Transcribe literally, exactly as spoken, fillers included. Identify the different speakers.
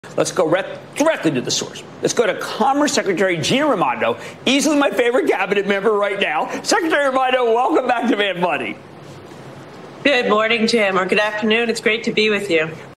Speaker 1: Let's go re- directly to the source. Let's go to Commerce Secretary Gina Raimondo, easily my favorite cabinet member right now. Secretary Raimondo, welcome back to Mad Money.
Speaker 2: Good morning, Jim, or good afternoon. It's great to be with you.